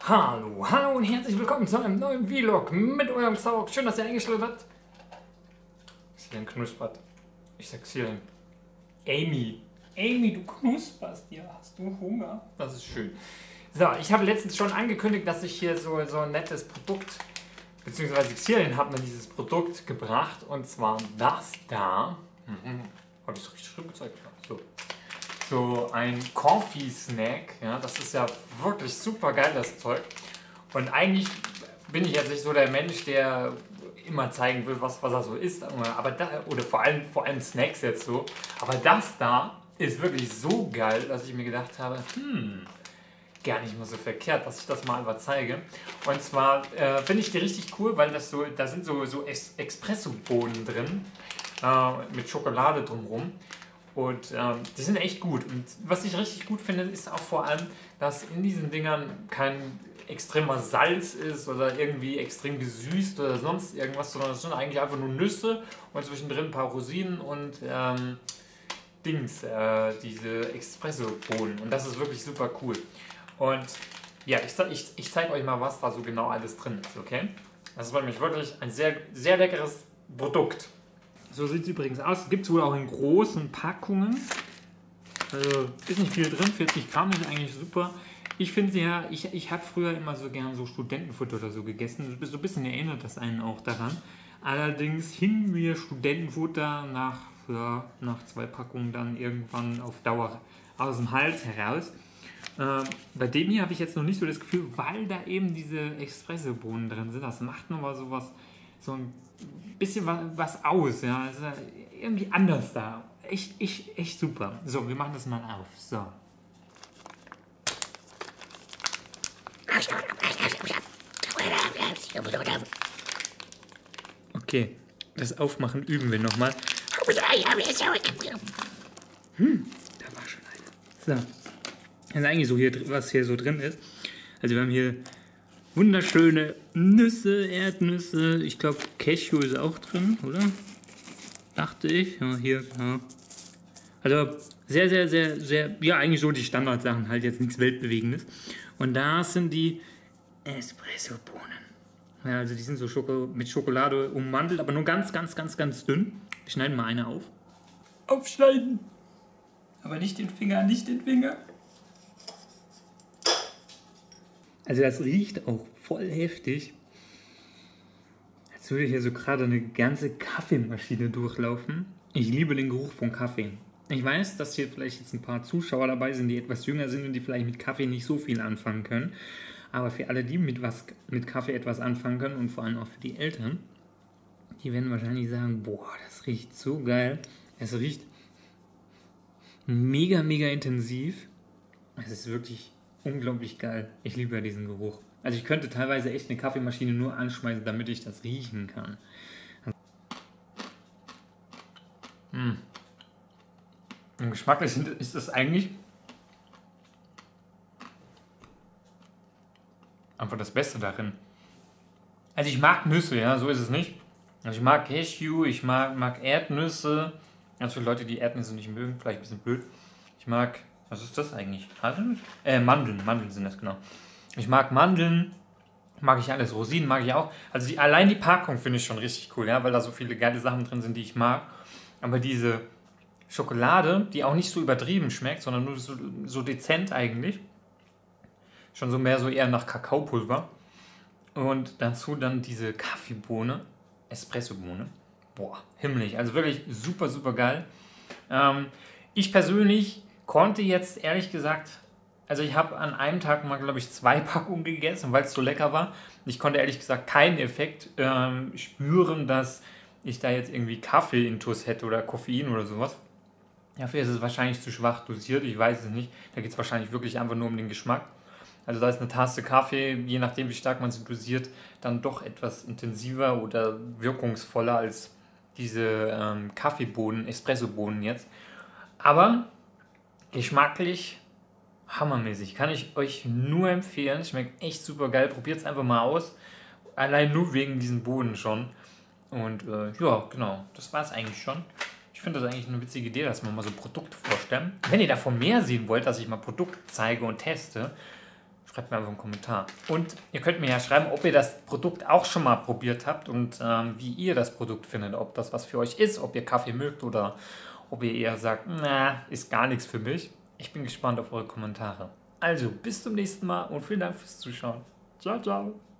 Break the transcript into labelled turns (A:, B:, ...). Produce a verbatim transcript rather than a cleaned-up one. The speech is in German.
A: Hallo, hallo und herzlich willkommen zu einem neuen Vlog mit eurem Xarox. Schön, dass ihr eingeschaltet habt. Xilien knuspert. Ich sag Xilien. Amy. Amy, du knusperst. Ja, hast du Hunger? Das ist schön. So, ich habe letztens schon angekündigt, dass ich hier so, so ein nettes Produkt, beziehungsweise Xilien hat mir dieses Produkt gebracht. Und zwar das da. Mhm. Habe ich es richtig schön gezeigt? So. So ein Coffee-Snack, ja, das ist ja wirklich super geil, das Zeug. Und eigentlich bin ich jetzt nicht so der Mensch, der immer zeigen will, was, was er so isst, aber da, oder vor allem, vor allem Snacks jetzt so. Aber das da ist wirklich so geil, dass ich mir gedacht habe, hm, gar nicht mal so verkehrt, dass ich das mal einfach zeige. Und zwar äh, finde ich die richtig cool, weil das so, da sind so, so Ex Espresso-Bohnen drin, äh, mit Schokolade drumherum. Und ähm, die sind echt gut. Und was ich richtig gut finde, ist auch vor allem, dass in diesen Dingern kein extremer Salz ist oder irgendwie extrem gesüßt oder sonst irgendwas, sondern es sind eigentlich einfach nur Nüsse und zwischendrin ein paar Rosinen und ähm, Dings, äh, diese Espresso-Bohnen. Und das ist wirklich super cool. Und ja, ich, ich, ich zeige euch mal, was da so genau alles drin ist, okay? Das ist nämlich wirklich ein sehr, sehr leckeres Produkt. So sieht es übrigens aus. Es gibt es wohl auch in großen Packungen. Also ist nicht viel drin, vierzig Gramm ist eigentlich super. Ich finde ja, ich, ich habe früher immer so gern so Studentenfutter oder so gegessen. So ein bisschen erinnert das einen auch daran. Allerdings hing mir Studentenfutter nach, ja, nach zwei Packungen dann irgendwann auf Dauer aus dem Hals heraus. Äh, bei dem hier habe ich jetzt noch nicht so das Gefühl, weil da eben diese Espresso-Bohnen drin sind. Das macht nochmal sowas, so ein bisschen was, was aus, ja, ist irgendwie anders da. Echt, echt, echt super. So, wir machen das mal auf. So. Okay, das Aufmachen üben wir nochmal. Hm, da war schon einer. So, das ist eigentlich so hier, was hier so drin ist. Also wir haben hier wunderschöne Nüsse, Erdnüsse. Ich glaube, Cashew ist auch drin, oder? Dachte ich. Ja, hier, ja. Also sehr, sehr, sehr, sehr, ja, eigentlich so die Standardsachen, halt jetzt nichts Weltbewegendes. Und da sind die Espresso-Bohnen. Ja, also die sind so Schoko mit Schokolade ummantelt, aber nur ganz, ganz, ganz, ganz dünn. Wir schneiden mal eine auf. Aufschneiden! Aber nicht den Finger, nicht den Finger. Also das riecht auch voll heftig. Als würde hier so gerade eine ganze Kaffeemaschine durchlaufen. Ich liebe den Geruch von Kaffee. Ich weiß, dass hier vielleicht jetzt ein paar Zuschauer dabei sind, die etwas jünger sind und die vielleicht mit Kaffee nicht so viel anfangen können. Aber für alle, die mit, was, mit Kaffee etwas anfangen können und vor allem auch für die Eltern, die werden wahrscheinlich sagen, boah, das riecht so geil. Es riecht mega, mega intensiv. Es ist wirklich unglaublich geil. Ich liebe ja diesen Geruch. Also ich könnte teilweise echt eine Kaffeemaschine nur anschmeißen, damit ich das riechen kann. Mmh. Und geschmacklich ist das eigentlich einfach das Beste darin. Also ich mag Nüsse, ja, so ist es nicht. Also ich mag Cashew, ich mag, mag Erdnüsse. Also für Leute, die Erdnüsse nicht mögen, vielleicht ein bisschen blöd. Ich mag, was ist das eigentlich? Haselnuss? Äh, Mandeln, Mandeln sind das, genau. Ich mag Mandeln, mag ich alles. Rosinen mag ich auch. Also die, allein die Packung finde ich schon richtig cool, ja, weil da so viele geile Sachen drin sind, die ich mag. Aber diese Schokolade, die auch nicht so übertrieben schmeckt, sondern nur so, so dezent eigentlich. Schon so mehr so eher nach Kakaopulver. Und dazu dann diese Kaffeebohne, Espresso-Bohne. Boah, himmlisch. Also wirklich super, super geil. Ähm, ich persönlich konnte jetzt ehrlich gesagt, also ich habe an einem Tag mal, glaube ich, zwei Packungen gegessen, weil es so lecker war. Ich konnte ehrlich gesagt keinen Effekt ähm, spüren, dass ich da jetzt irgendwie Kaffee-Intus hätte oder Koffein oder sowas. Dafür ist es wahrscheinlich zu schwach dosiert, ich weiß es nicht. Da geht es wahrscheinlich wirklich einfach nur um den Geschmack. Also da ist eine Tasse Kaffee, je nachdem wie stark man sie dosiert, dann doch etwas intensiver oder wirkungsvoller als diese ähm, Kaffeebohnen, Espressobohnen jetzt. Aber geschmacklich hammermäßig. Kann ich euch nur empfehlen. Schmeckt echt super geil. Probiert es einfach mal aus. Allein nur wegen diesen Bohnen schon. Und äh, ja, genau. Das war es eigentlich schon. Ich finde das eigentlich eine witzige Idee, dass wir mal so Produkte vorstellen. Wenn ihr davon mehr sehen wollt, dass ich mal Produkte zeige und teste, Schreibt mir einfach einen Kommentar. Und ihr könnt mir ja schreiben, ob ihr das Produkt auch schon mal probiert habt und ähm, wie ihr das Produkt findet. Ob das was für euch ist, ob ihr Kaffee mögt oder ob ihr eher sagt, na, ist gar nichts für mich. Ich bin gespannt auf eure Kommentare. Also, bis zum nächsten Mal und vielen Dank fürs Zuschauen. Ciao, ciao.